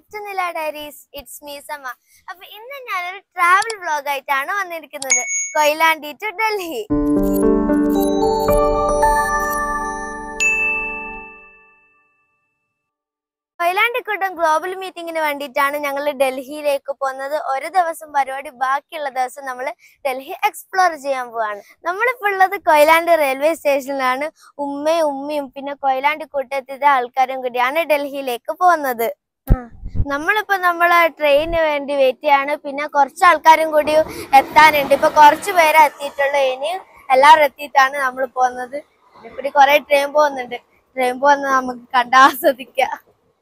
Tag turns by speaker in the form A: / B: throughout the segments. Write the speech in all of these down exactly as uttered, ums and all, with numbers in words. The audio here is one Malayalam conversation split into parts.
A: to Nila Diaries. It's me, Sama. അപ്പോൾ ഇന്ന് ഞാനൊരു ട്രാവൽ വ്ലോഗ് ആയിട്ടാണ് വന്നിരിക്കുന്നത്. കൊയിലാണ്ടി ടു ഡൽഹി. കൊയിലാണ്ടിക്കുട്ടം ഗ്ലോബൽ മീറ്റിംഗിന് വേണ്ടിയിട്ടാണ് ഞങ്ങൾ ഡൽഹിയിലേക്ക് പോകുന്നത്. ഒരു ദിവസം പരിപാടി, ബാക്കിയുള്ള ദിവസം നമ്മൾ ഡൽഹി എക്സ്പ്ലോർ ചെയ്യാൻ പോവാണ്. നമ്മളിപ്പോൾ ഉള്ളത് കൊയിലാണ്ടി റെയിൽവേ സ്റ്റേഷനിലാണ്. ഉമ്മയും ഉമ്മയും പിന്നെ കൊയിലാണ്ടി കൂട്ടത്തിലെ ആൾക്കാരും കൂടിയാണ് ഡൽഹിയിലേക്ക് പോകുന്നത്. നമ്മളിപ്പോ നമ്മളെ ട്രെയിനിന് വേണ്ടി വെയിറ്റ് ചെയ്യാണ്. പിന്നെ കുറച്ച് ആൾക്കാരും കൂടി എത്താനുണ്ട്. ഇപ്പൊ കുറച്ച് പേരെ എത്തിയിട്ടുള്ളൂ. ഇനിയും എല്ലാവരും എത്തിയിട്ടാണ് നമ്മൾ പോകുന്നത്. ഇപ്പൊ കുറെ ട്രെയിൻ പോകുന്നുണ്ട്. ട്രെയിൻ പോകുന്നത് നമുക്ക് കണ്ടാസ്വദിക്കാം.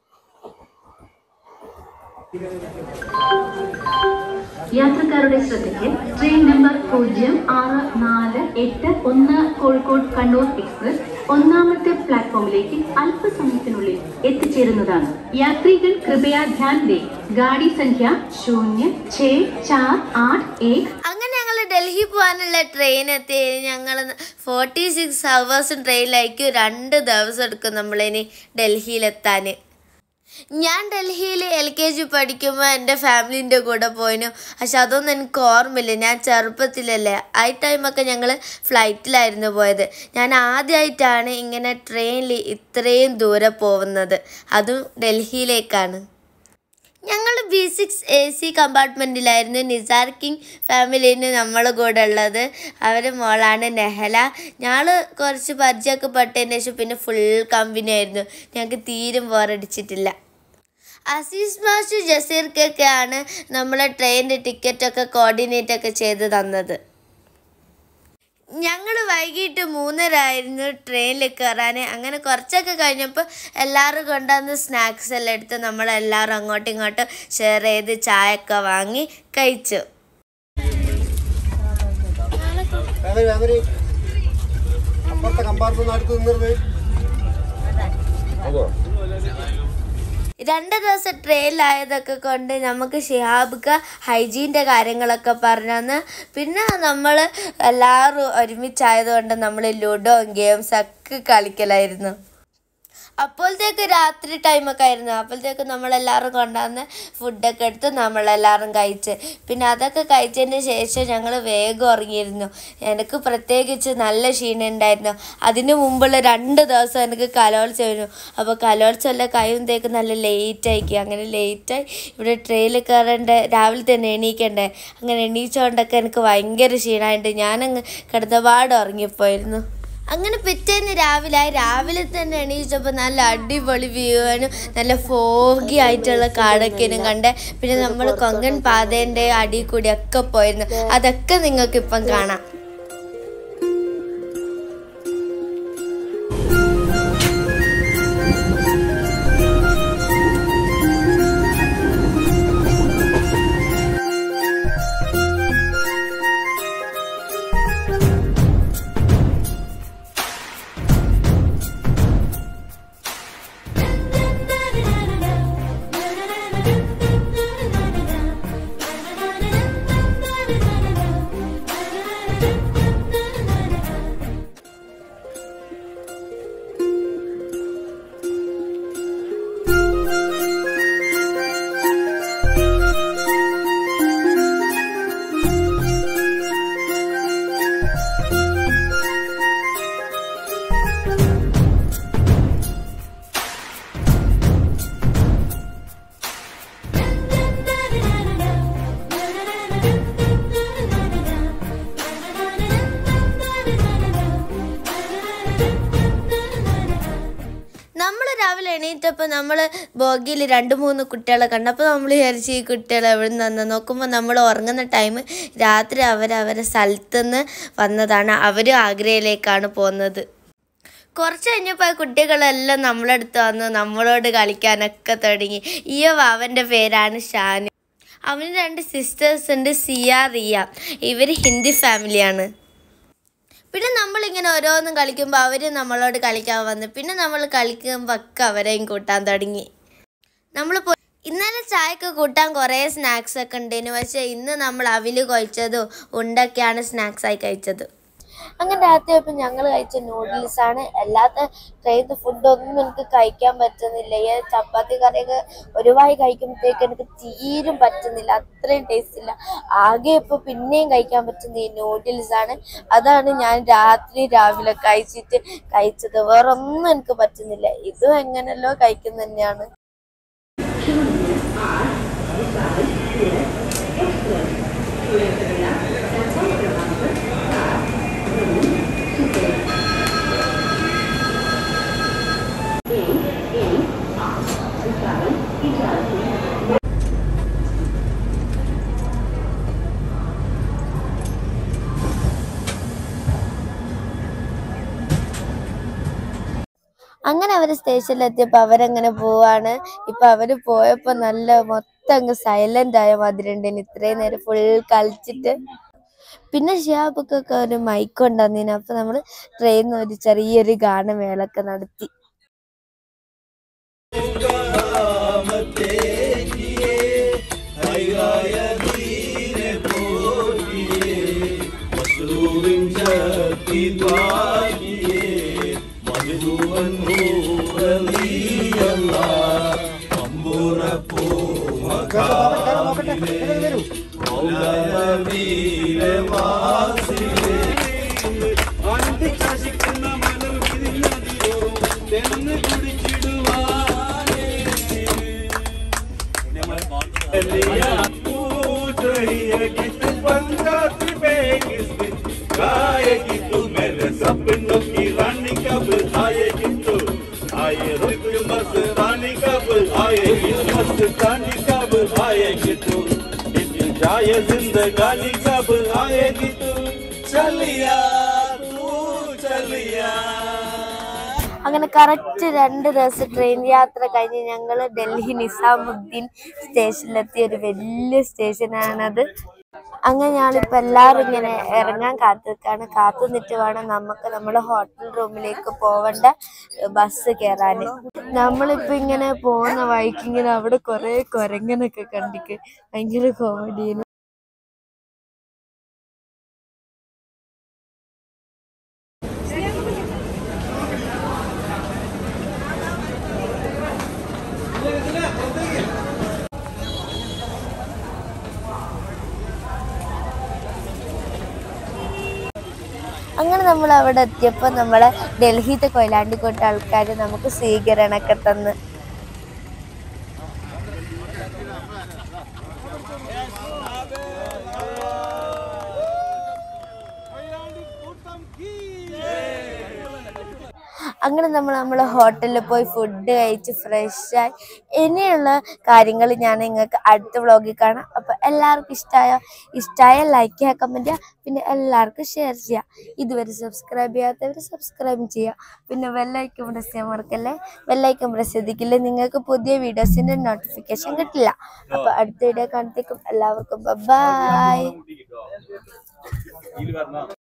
B: യാത്രക്കാരുടെ ശ്രദ്ധയ്ക്ക് ട്രെയിൻ നമ്പർ പൂജ്യം ആറ് നാല് എട്ട് ഒന്ന് കോഴിക്കോട് കണ്ണൂർ എക്സ്പ്രസ് ഒന്നാമത്തെ പ്ലാറ്റ്ഫോമിലേക്ക് അല്പസമയത്തിനുള്ളിൽ എത്തിച്ചേരുന്നതാണ്. യാത്രികൾ കൃപയാ ധ്യാൻ ദേ. ഗാഡി സംഖ്യ ശൂന്യ ഛേ ചാർ ആठ एक.
A: അങ്ങനെ ഞങ്ങൾ ഡൽഹി പോകാനുള്ള ട്രെയിൻ എത്തി. ഞങ്ങൾ ഫോർട്ടി സിക്സ് ഹവേഴ്സും ട്രെയിനിലായിരിക്കും. രണ്ട് ദിവസം എടുക്കും നമ്മളിനി ഡൽഹിയിലെത്താൻ. ഞാൻ ഡൽഹിയിൽ എൽ കെ ജി പഠിക്കുമ്പോൾ എൻ്റെ ഫാമിലീൻ്റെ കൂടെ പോയിനു. പക്ഷെ അതൊന്നും എനിക്ക് ഓർമ്മയില്ല. ഞാൻ ചെറുപ്പത്തിലല്ലേ, ആ ടൈമൊക്കെ ഞങ്ങൾ ഫ്ലൈറ്റിലായിരുന്നു പോയത്. ഞാൻ ആദ്യമായിട്ടാണ് ഇങ്ങനെ ട്രെയിനിൽ ഇത്രയും ദൂരെ പോകുന്നത്, അതും ഡൽഹിയിലേക്കാണ്. ഞങ്ങൾ ബി സിക്സ് എ സി കമ്പാർട്ട്മെൻറ്റിലായിരുന്നു. നിസാർ കിങ് ഫാമിലിന് നമ്മളെ കൂടെ ഉള്ളത്. അവരുടെ മോളാണ് നെഹല. ഞങ്ങൾ കുറച്ച് പരിചയമൊക്കെ പെട്ടതിന് ശേഷം പിന്നെ ഫുൾ കമ്പനി ആയിരുന്നു. ഞങ്ങൾക്ക് തീരും ബോറടിച്ചിട്ടില്ല. അസീസ് മാഷ് ജസീർക്കൊക്കെയാണ് നമ്മളെ ട്രെയിനിൻ്റെ ടിക്കറ്റൊക്കെ കോർഡിനേറ്റ് ഒക്കെ ചെയ്ത് തന്നത്. ഞങ്ങൾ വൈകിട്ട് മൂന്നര ആയിരുന്നു ട്രെയിനിൽ കയറാൻ. അങ്ങനെ കുറച്ചൊക്കെ കഴിഞ്ഞപ്പോൾ എല്ലാവരും കൊണ്ടുവന്ന് സ്നാക്സ് എല്ലാം എടുത്ത് നമ്മളെല്ലാവരും അങ്ങോട്ടും ഇങ്ങോട്ടും ഷെയർ ചെയ്ത് ചായയൊക്കെ വാങ്ങി കഴിച്ചു. രണ്ട് ദിവസം ട്രെയിനിലായതൊക്കെ കൊണ്ട് നമുക്ക് ഷിഹാബ്ക്ക് ഹൈജീൻ്റെ കാര്യങ്ങളൊക്കെ പറഞ്ഞു തന്ന്. പിന്നെ നമ്മൾ എല്ലാവരും ഒരുമിച്ചായതുകൊണ്ട് നമ്മൾ ലുഡോ ഗെയിംസൊക്കെ കളിക്കലായിരുന്നു. അപ്പോഴത്തേക്ക് രാത്രി ടൈമൊക്കെ ആയിരുന്നു. അപ്പോഴത്തേക്ക് നമ്മളെല്ലാവരും കൊണ്ടുവന്ന് ഫുഡൊക്കെ എടുത്ത് നമ്മളെല്ലാവരും കഴിച്ച്. പിന്നെ അതൊക്കെ കഴിച്ചതിന് ശേഷം ഞങ്ങൾ വേഗം ഉറങ്ങിയിരുന്നു. എനിക്ക് പ്രത്യേകിച്ച് നല്ല ക്ഷീണം ഉണ്ടായിരുന്നു. അതിന് മുമ്പുള്ള രണ്ട് ദിവസം എനിക്ക് കലോത്സവമായിരുന്നു. അപ്പോൾ കലോത്സവമെല്ലാം കഴിയുമ്പോഴത്തേക്ക് നല്ല ലേറ്റായിക്കും. അങ്ങനെ ലേറ്റായി ഇവിടെ ട്രെയിനിൽ കയറേണ്ട, രാവിലെ തന്നെ എണീക്കണ്ടേ. അങ്ങനെ എണീച്ചുകൊണ്ടൊക്കെ എനിക്ക് ഭയങ്കര ക്ഷീണമായിട്ട് ഞാനങ്ങ് കിടന്നപാട് ഉറങ്ങിപ്പോയിരുന്നു. അങ്ങനെ പിറ്റേന്ന് രാവിലെ രാവിലെ തന്നെ എണീച്ചപ്പോൾ നല്ല അടിപൊളി വ്യൂ ആണ്. നല്ല ഫോഗി ആയിട്ടുള്ള കാടൊക്കെയും കണ്ടേ. പിന്നെ നമ്മൾ കൊങ്കൺ പാതേൻ്റെ അടിയിൽ കൂടിയൊക്കെ പോയിരുന്നു. അതൊക്കെ നിങ്ങൾക്കിപ്പം കാണാം. നമ്മൾ രാവിലെ എണീറ്റപ്പോൾ നമ്മൾ ബോഗിയിൽ രണ്ട് മൂന്ന് കുട്ടികളെ കണ്ടപ്പോൾ നമ്മൾ വിചാരിച്ച് ഈ കുട്ടികൾ എവിടെ നിന്ന് വന്ന് നോക്കുമ്പോൾ നമ്മൾ ഉറങ്ങുന്ന ടൈം രാത്രി അവരവരെ സ്ഥലത്തു നിന്ന് വന്നതാണ്. അവർ ആഗ്രയിലേക്കാണ് പോകുന്നത്. കുറച്ച് കഴിഞ്ഞപ്പോൾ കുട്ടികളെല്ലാം നമ്മളടുത്ത് വന്ന് നമ്മളോട് കളിക്കാനൊക്കെ തുടങ്ങി. ഈ അവൻ്റെ പേരാണ് ഷാനു. അവന് രണ്ട് സിസ്റ്റേഴ്സ് ഉണ്ട്, സിയ, റിയ. ഇവർ ഹിന്ദി ഫാമിലിയാണ്. പിന്നെ നമ്മളിങ്ങനെ ഓരോന്നും കളിക്കുമ്പോൾ അവർ നമ്മളോട് കളിക്കാൻ വന്ന്. പിന്നെ നമ്മൾ കളിക്കുമ്പോൾ ഒക്കെ അവരെയും കൂട്ടാൻ തുടങ്ങി. നമ്മൾ ഇന്നലെ ചായക്ക് കൂട്ടാൻ കുറേ സ്നാക്സ് ഒക്കെ ഉണ്ടായിരുന്നു. പക്ഷേ ഇന്ന് നമ്മൾ അവിൽ കഴിച്ചതും ഉണ്ടൊക്കെയാണ് സ്നാക്സായി കഴിച്ചത്. അങ്ങനെ രാത്രി ആയപ്പോൾ ഞങ്ങൾ കഴിച്ച നൂഡിൽസാണ്. അല്ലാത്ത ട്രെയിനിൻ്റെ ഫുഡൊന്നും എനിക്ക് കഴിക്കാൻ പറ്റുന്നില്ല. ഈ ചപ്പാത്തി കറിയൊക്കെ ഒരുപാട് കഴിക്കുമ്പോഴത്തേക്ക് എനിക്ക് തീരും പറ്റുന്നില്ല, അത്രയും ടേസ്റ്റ് ഇല്ല. ആകെ ഇപ്പോൾ പിന്നെയും കഴിക്കാൻ പറ്റുന്ന ഈ നൂഡിൽസാണ്. അതാണ് ഞാൻ രാത്രി രാവിലെ കഴിച്ചിട്ട് കഴിച്ചത്. വേറെ ഒന്നും എനിക്ക് പറ്റുന്നില്ല. ഇതും എങ്ങനെയല്ലോ കഴിക്കുന്ന തന്നെയാണ്. അങ്ങനെ അവർ സ്റ്റേഷനിലെത്തിയപ്പോൾ അവരങ്ങനെ പോവാണ്. ഇപ്പൊ അവര് പോയപ്പോ നല്ല മൊത്തം അങ്ങ് സൈലന്റ് ആയ മാതിരി ഉണ്ട്. ഇത്രയും നേരം ഫുൾ കളിച്ചിട്ട്. പിന്നെ ഷിഹാബൊക്കെ ഒരു മൈക്ക് ഉണ്ടായിരുന്നു. അപ്പൊ നമ്മള് ട്രെയിനിൽ ഒരു ചെറിയൊരു ഗാനമേളൊക്കെ നടത്തി.
C: सपनों की रानी कब आएगी तू, आए रुक मस्त रानी कब आएगी, मस्तानी कब आएगी तू, इतनी जाए जिंदगानी कब आएगी तू, चलिया तू चलिया.
A: അങ്ങനെ കറക്റ്റ് രണ്ട് ദിവസം ട്രെയിൻ യാത്ര കഴിഞ്ഞ് ഞങ്ങൾ ഡൽഹി നിസാമുദ്ദീൻ സ്റ്റേഷനിലെത്തിയ ഒരു വലിയ സ്റ്റേഷനാണത്. അങ്ങനെ ഞാനിപ്പോൾ എല്ലാവരും ഇങ്ങനെ ഇറങ്ങാൻ കാത്തിരിക്കാണ്. കാത്തു നിന്നിട്ട് വേണം നമുക്ക് നമ്മുടെ ഹോട്ടൽ റൂമിലേക്ക് പോവേണ്ട ബസ് കയറാൻ. നമ്മളിപ്പോൾ ഇങ്ങനെ പോകുന്ന വഴിക്ക് ഇങ്ങനെ അവിടെ കുറേ കുരങ്ങനൊക്കെ കണ്ടിക്ക് ഭയങ്കര കോമഡിയാണ്. അങ്ങനെ നമ്മൾ അവിടെ എത്തിയപ്പോൾ നമ്മളെ ഡൽഹിത്തെ കൊയിലാണ്ടിക്കോട്ടെ ആൾക്കാർ നമുക്ക് സ്വീകരണമൊക്കെ തന്ന്. അങ്ങനെ നമ്മൾ നമ്മളെ ഹോട്ടലിൽ പോയി ഫുഡ് കഴിച്ച് ഫ്രഷായി. ഇനിയുള്ള കാര്യങ്ങൾ ഞാൻ നിങ്ങൾക്ക് അടുത്ത വ്ളോഗിൽ കാണാം. അപ്പോൾ എല്ലാവർക്കും ഇഷ്ടമായ ഇഷ്ടമായ ലൈക്ക് ചെയ്യുക, കമൻറ്റ് ചെയ്യുക, പിന്നെ എല്ലാവർക്കും ഷെയർ ചെയ്യുക. ഇതുവരെ സബ്സ്ക്രൈബ് ചെയ്യാത്തവർ സബ്സ്ക്രൈബ് ചെയ്യുക. പിന്നെ ബെല്ലൈക്കൺ പ്രസ് ചെയ്യാൻ മറക്കല്ലേ. ബെല്ലൈക്കൺ പ്രസ് ചെയ്തിട്ടില്ലേ നിങ്ങൾക്ക് പുതിയ വീഡിയോസിൻ്റെ നോട്ടിഫിക്കേഷൻ കിട്ടില്ല. അപ്പോൾ അടുത്ത വീഡിയോ കാണത്തേക്കും എല്ലാവർക്കും ബൈ.